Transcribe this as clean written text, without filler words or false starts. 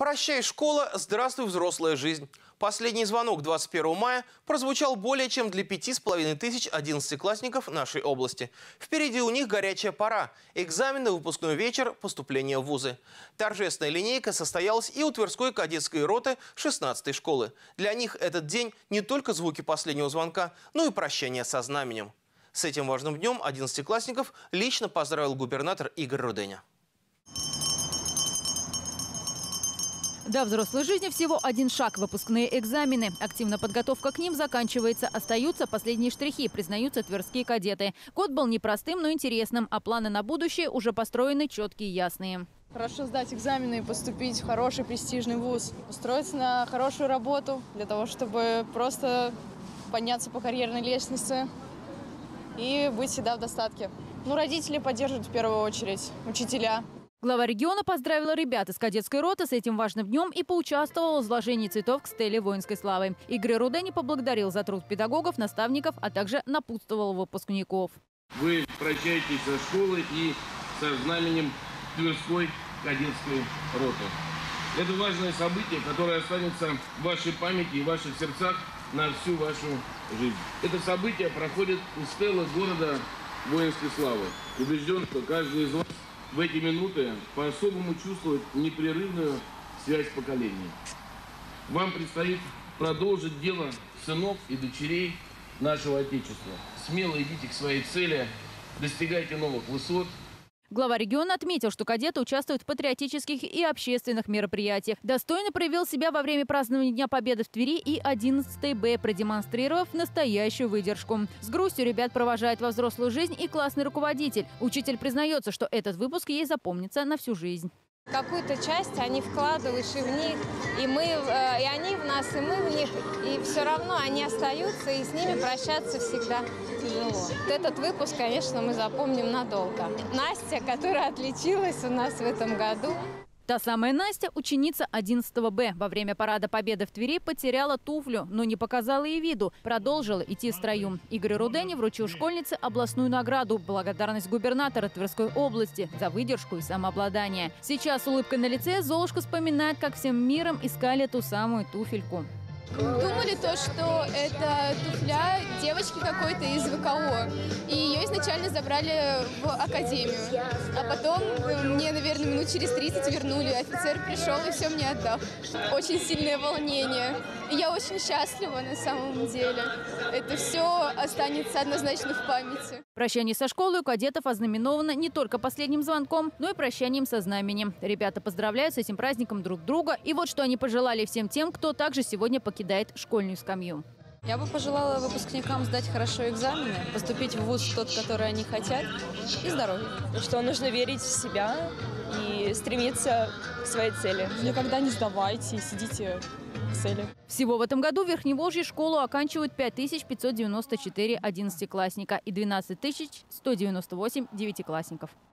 Прощай, школа, здравствуй, взрослая жизнь. Последний звонок 21 мая прозвучал более чем для 5500 одиннадцатиклассников нашей области. Впереди у них горячая пора – экзамены, выпускной вечер, поступление в вузы. Торжественная линейка состоялась и у Тверской кадетской роты 16-й школы. Для них этот день не только звуки последнего звонка, но и прощание со знаменем. С этим важным днем одиннадцатиклассников лично поздравил губернатор Игорь Руденя. До взрослой жизни всего один шаг – выпускные экзамены. Активная подготовка к ним заканчивается. Остаются последние штрихи, признаются тверские кадеты. Год был непростым, но интересным, а планы на будущее уже построены четкие и ясные. Хорошо сдать экзамены и поступить в хороший престижный вуз. Устроиться на хорошую работу для того, чтобы просто подняться по карьерной лестнице и быть всегда в достатке. Родители поддерживают в первую очередь, учителя. Глава региона поздравила ребят из кадетской роты с этим важным днем и поучаствовала в возложении цветов к стеле воинской славы. Игорь Руденя поблагодарил за труд педагогов, наставников, а также напутствовал выпускников. Вы прощаетесь со школы и со знаменем Тверской кадетской роты. Это важное событие, которое останется в вашей памяти и в ваших сердцах на всю вашу жизнь. Это событие проходит у стелы города воинской славы. Убежден, что каждый из вас в эти минуты по-особому чувствует непрерывную связь поколений. Вам предстоит продолжить дело сынов и дочерей нашего Отечества. Смело идите к своей цели, достигайте новых высот. Глава региона отметил, что кадеты участвуют в патриотических и общественных мероприятиях. Достойно проявил себя во время празднования Дня Победы в Твери и 11 Б, продемонстрировав настоящую выдержку. С грустью ребят провожает во взрослую жизнь и классный руководитель. Учитель признается, что этот выпуск ей запомнится на всю жизнь. Какую-то часть они вкладываешь и в них, и они в нас, и мы в них, и все равно они остаются, и с ними прощаться всегда тяжело. Вот этот выпуск, конечно, мы запомним надолго. Настя, которая отличилась у нас в этом году. Та самая Настя, ученица 11 Б, во время парада Победы в Твери потеряла туфлю, но не показала ей виду. Продолжила идти в строю. Игорь Руденя вручил школьнице областную награду – благодарность губернатора Тверской области за выдержку и самообладание. Сейчас с улыбкой на лице Золушка вспоминает, как всем миром искали ту самую туфельку. Думали что это туфля девочки какой-то из ВКО. И ее изначально забрали в академию. А потом мне, наверное, минут через 30 вернули. Офицер пришел и все мне отдал. Очень сильное волнение. И я очень счастлива на самом деле. Это все останется однозначно в памяти. Прощание со школой у кадетов ознаменовано не только последним звонком, но и прощанием со знаменем. Ребята поздравляют с этим праздником друг друга. И вот что они пожелали всем тем, кто также сегодня покидает школьную скамью. Я бы пожелала выпускникам сдать хорошо экзамены, поступить в вуз тот, который они хотят, и здоровья. Что нужно верить в себя и стремиться к своей цели. Никогда не сдавайте, сидите в цели. Всего в этом году в Верхневолжье школу оканчивают 5594 одиннадцатиклассника и 12 198 девятиклассников.